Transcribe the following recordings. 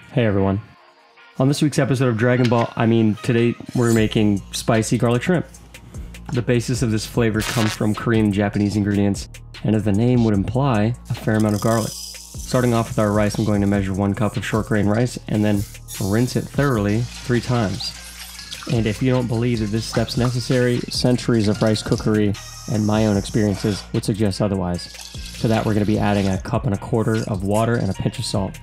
Hey everyone. On this week's episode of Dragon Ball, today we're making spicy garlic shrimp. The basis of this flavor comes from Korean and Japanese ingredients, and as the name would imply, a fair amount of garlic. Starting off with our rice, I'm going to measure 1 cup of short grain rice and then rinse it thoroughly 3 times. And if you don't believe that this step's necessary, centuries of rice cookery and my own experiences would suggest otherwise. To that, we're going to be adding 1.25 cups of water and a pinch of salt.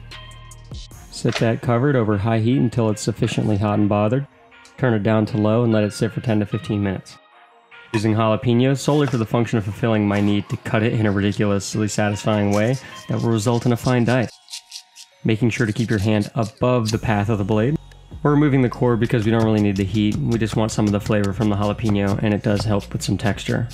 Set that covered over high heat until it's sufficiently hot and bothered. Turn it down to low and let it sit for 10 to 15 minutes. Using jalapenos solely for the function of fulfilling my need to cut it in a ridiculously satisfying way that will result in a fine dice. Making sure to keep your hand above the path of the blade. We're removing the core because we don't really need the heat, we just want some of the flavor from the jalapeno, and it does help with some texture.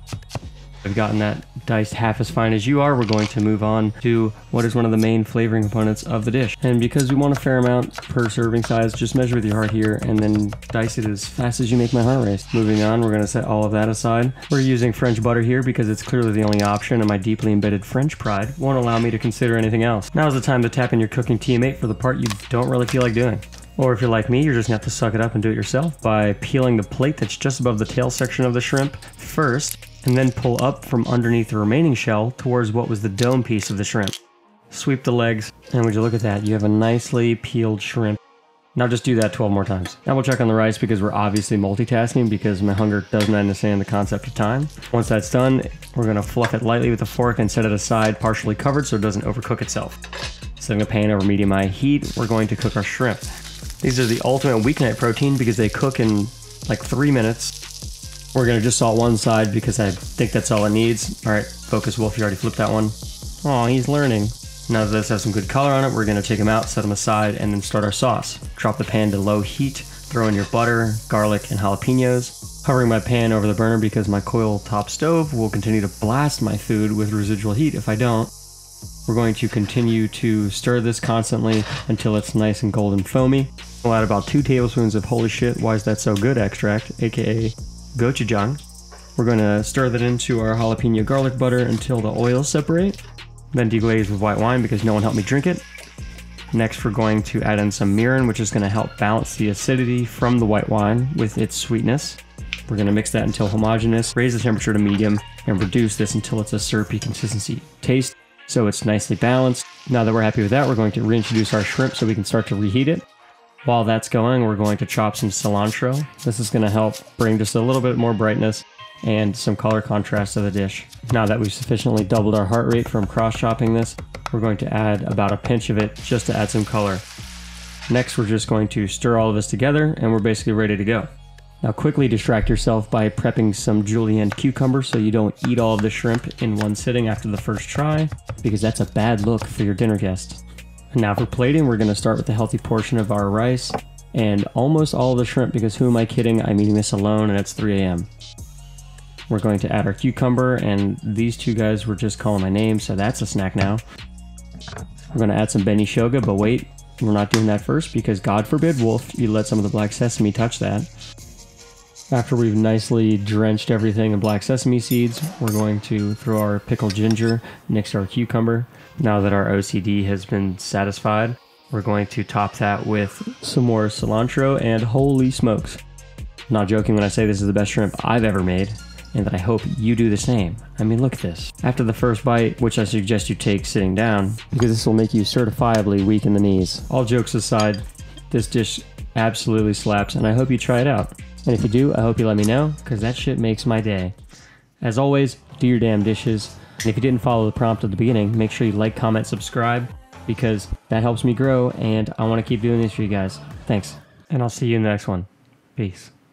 I've gotten that diced half as fine as you are, we're going to move on to what is one of the main flavoring components of the dish. And because we want a fair amount per serving size, just measure with your heart here and then dice it as fast as you make my heart race. Moving on, we're going to set all of that aside. We're using French butter here because it's clearly the only option, and my deeply embedded French pride won't allow me to consider anything else. Now is the time to tap in your cooking teammate for the part you don't really feel like doing. Or if you're like me, you're just going to have to suck it up and do it yourself by peeling the plate that's just above the tail section of the shrimp first, and then pull up from underneath the remaining shell towards what was the dome piece of the shrimp. Sweep the legs, and would you look at that, you have a nicely peeled shrimp. Now just do that 12 more times. Now we'll check on the rice because we're obviously multitasking because my hunger doesn't understand the concept of time. Once that's done, we're going to fluff it lightly with a fork and set it aside partially covered so it doesn't overcook itself. Setting a pan over medium-high heat, we're going to cook our shrimp. These are the ultimate weeknight protein because they cook in like 3 minutes. We're going to just salt one side because I think that's all it needs. Alright, focus Wolf, you already flipped that one. Aw, he's learning. Now that this has some good color on it, we're going to take them out, set them aside, and then start our sauce. Drop the pan to low heat, throw in your butter, garlic, and jalapenos. Hovering my pan over the burner because my coil top stove will continue to blast my food with residual heat if I don't. We're going to continue to stir this constantly until it's nice and golden foamy. We'll add about 2 tablespoons of holy shit, why is that so good extract, aka gochujang. We're going to stir that into our jalapeno garlic butter until the oils separate. Then deglaze with white wine because no one helped me drink it. Next we're going to add in some mirin, which is going to help balance the acidity from the white wine with its sweetness. We're going to mix that until homogeneous, raise the temperature to medium, and reduce this until it's a syrupy consistency. Taste so it's nicely balanced. Now that we're happy with that, we're going to reintroduce our shrimp so we can start to reheat it. While that's going, we're going to chop some cilantro. This is going to help bring just a little bit more brightness and some color contrast to the dish. Now that we've sufficiently doubled our heart rate from cross-chopping this, we're going to add about a pinch of it just to add some color. Next, we're just going to stir all of this together and we're basically ready to go. Now quickly distract yourself by prepping some julienne cucumber so you don't eat all of the shrimp in one sitting after the first try, because that's a bad look for your dinner guests. Now for plating, we're going to start with the healthy portion of our rice and almost all of the shrimp because who am I kidding, I'm eating this alone and it's 3 a.m. We're going to add our cucumber, and these 2 guys were just calling my name, so that's a snack now. We're going to add some Benishoga, but wait, we're not doing that first because God forbid, Wolf, you let some of the black sesame touch that. After we've nicely drenched everything in black sesame seeds, we're going to throw our pickled ginger next to our cucumber. Now that our OCD has been satisfied, we're going to top that with some more cilantro, and holy smokes. Not joking when I say this is the best shrimp I've ever made, and that I hope you do the same. I mean, look at this. After the first bite, which I suggest you take sitting down, because this will make you certifiably weak in the knees. All jokes aside, this dish absolutely slaps, and I hope you try it out. And if you do, I hope you let me know, because that shit makes my day. As always, do your damn dishes. And if you didn't follow the prompt at the beginning, make sure you like, comment, subscribe, because that helps me grow, and I want to keep doing this for you guys. Thanks. And I'll see you in the next one. Peace.